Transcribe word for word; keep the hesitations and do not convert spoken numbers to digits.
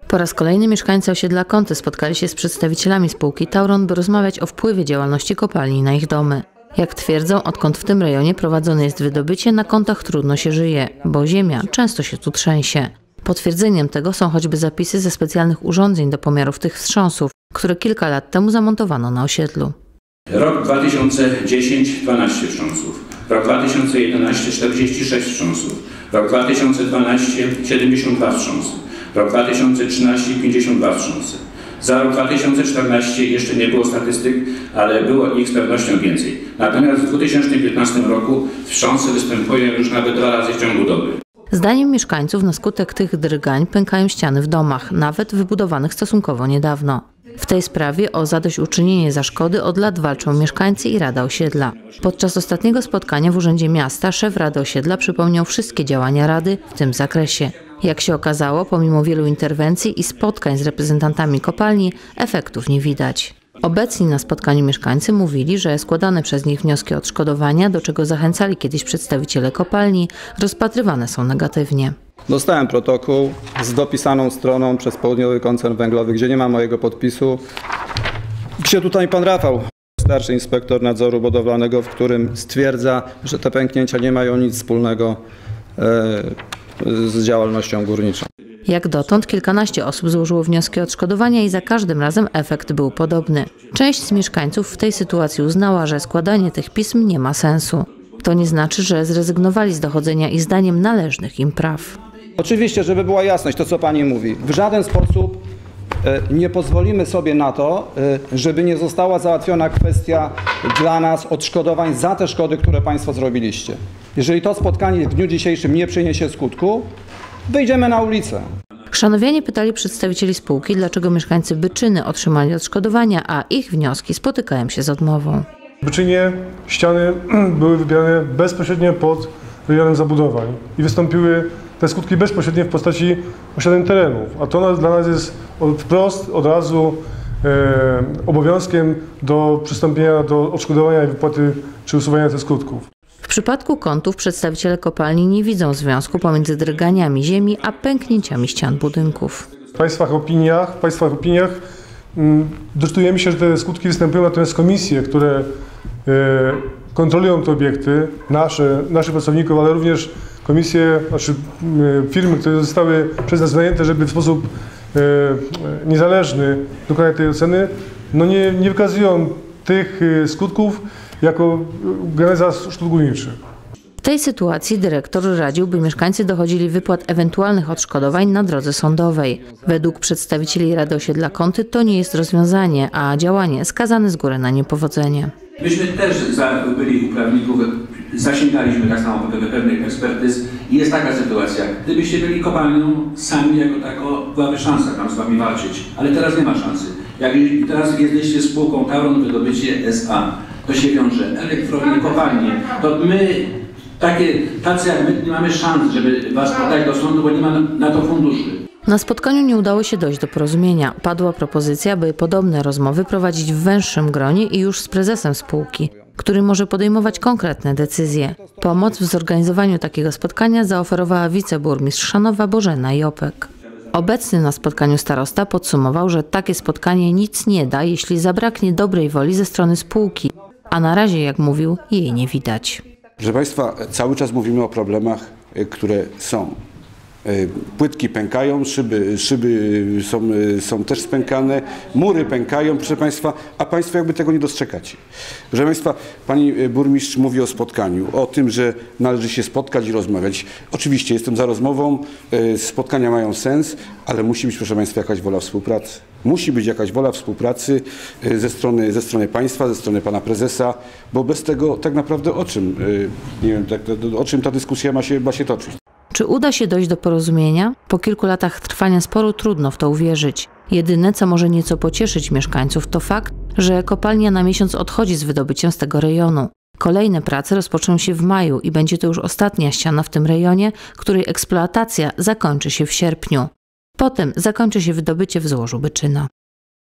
Po raz kolejny mieszkańcy osiedla Kąty spotkali się z przedstawicielami spółki Tauron, by rozmawiać o wpływie działalności kopalni na ich domy. Jak twierdzą, odkąd w tym rejonie prowadzone jest wydobycie, na Kątach trudno się żyje, bo ziemia często się tu trzęsie. Potwierdzeniem tego są choćby zapisy ze specjalnych urządzeń do pomiarów tych wstrząsów, które kilka lat temu zamontowano na osiedlu. Rok dwa tysiące dziesiąty – dwanaście wstrząsów, rok dwa tysiące jedenasty – czterdzieści sześć wstrząsów, rok dwa tysiące dwunasty – siedemdziesiąt dwa wstrząsy, rok dwa tysiące trzynasty – pięćdziesiąt dwa wstrząsy. Za rok dwa tysiące czternasty jeszcze nie było statystyk, ale było ich z pewnością więcej. Natomiast w dwa tysiące piętnastym roku wstrząsy występują już nawet dwa razy w ciągu doby. Zdaniem mieszkańców na skutek tych drgań pękają ściany w domach, nawet wybudowanych stosunkowo niedawno. W tej sprawie o zadośćuczynienie za szkody od lat walczą mieszkańcy i Rada Osiedla. Podczas ostatniego spotkania w Urzędzie Miasta szef Rady Osiedla przypomniał wszystkie działania Rady w tym zakresie. Jak się okazało, pomimo wielu interwencji i spotkań z reprezentantami kopalni, efektów nie widać. Obecni na spotkaniu mieszkańcy mówili, że składane przez nich wnioski o odszkodowania, do czego zachęcali kiedyś przedstawiciele kopalni, rozpatrywane są negatywnie. Dostałem protokół z dopisaną stroną przez Południowy Koncern Węglowy, gdzie nie ma mojego podpisu. Gdzie tutaj pan Rafał, starszy inspektor nadzoru budowlanego, w którym stwierdza, że te pęknięcia nie mają nic wspólnego z działalnością górniczą. Jak dotąd kilkanaście osób złożyło wnioski o odszkodowania i za każdym razem efekt był podobny. Część z mieszkańców w tej sytuacji uznała, że składanie tych pism nie ma sensu. To nie znaczy, że zrezygnowali z dochodzenia ich zdaniem należnych im praw. Oczywiście, żeby była jasność, to co pani mówi, w żaden sposób nie pozwolimy sobie na to, żeby nie została załatwiona kwestia dla nas odszkodowań za te szkody, które państwo zrobiliście. Jeżeli to spotkanie w dniu dzisiejszym nie przyniesie skutku, wyjdziemy na ulicę. Chrzanowianie pytali przedstawicieli spółki, dlaczego mieszkańcy Byczyny otrzymali odszkodowania, a ich wnioski spotykają się z odmową. W Byczynie ściany były wybierane bezpośrednio pod rejonem zabudowań i wystąpiły te skutki bezpośrednie w postaci osiadania terenów, a to dla nas jest wprost od razu e, obowiązkiem do przystąpienia do odszkodowania i wypłaty czy usuwania tych skutków. W przypadku Kątów przedstawiciele kopalni nie widzą związku pomiędzy drganiami ziemi a pęknięciami ścian budynków. W Państwa opiniach, w Państwa opiniach mm, doczytujemy się, że te skutki występują, natomiast komisje, które e, kontrolują te obiekty, nasze, naszych pracowników, ale również komisje, znaczy e, firmy, które zostały przez nas wynajęte, żeby w sposób e, niezależny dokonać tej oceny, no nie, nie wykazują tych e, skutków jako geneza szkód górniczych. W tej sytuacji dyrektor radził, by mieszkańcy dochodzili wypłat ewentualnych odszkodowań na drodze sądowej. Według przedstawicieli Rady Osiedla Kąty to nie jest rozwiązanie, a działanie skazane z góry na niepowodzenie. Myśmy też za byli uprawników, zasięgaliśmy tak samo pewnych ekspertyz i jest taka sytuacja. Gdybyście byli kopalnią sami jako tako, byłaby szansa tam z wami walczyć, ale teraz nie ma szansy. Jak teraz jesteście spółką Tauron Wydobycie S A, to się wiąże elektrownie, kopalnie, to my, takie, tacy jak my, nie mamy szans, żeby was podać do sądu, bo nie ma na to funduszy. Na spotkaniu nie udało się dojść do porozumienia. Padła propozycja, by podobne rozmowy prowadzić w węższym gronie i już z prezesem spółki, który może podejmować konkretne decyzje. Pomoc w zorganizowaniu takiego spotkania zaoferowała wiceburmistrz Chrzanowa Bożena Jopek. Obecny na spotkaniu starosta podsumował, że takie spotkanie nic nie da, jeśli zabraknie dobrej woli ze strony spółki, a na razie, jak mówił, jej nie widać. Proszę Państwa, cały czas mówimy o problemach, które są. Płytki pękają, szyby, szyby są, są też spękane, mury pękają, proszę Państwa, a Państwo jakby tego nie dostrzegacie. Proszę Państwa, Pani burmistrz mówi o spotkaniu, o tym, że należy się spotkać i rozmawiać. Oczywiście jestem za rozmową, spotkania mają sens, ale musi być, proszę Państwa, jakaś wola współpracy. Musi być jakaś wola współpracy ze strony, ze strony państwa, ze strony pana prezesa, bo bez tego tak naprawdę o czym, nie wiem, tak, o czym ta dyskusja ma się, ma się toczyć. Czy uda się dojść do porozumienia? Po kilku latach trwania sporu trudno w to uwierzyć. Jedyne, co może nieco pocieszyć mieszkańców, to fakt, że kopalnia na miesiąc odchodzi z wydobyciem z tego rejonu. Kolejne prace rozpoczną się w maju i będzie to już ostatnia ściana w tym rejonie, której eksploatacja zakończy się w sierpniu. Potem zakończy się wydobycie w złożu Byczyna.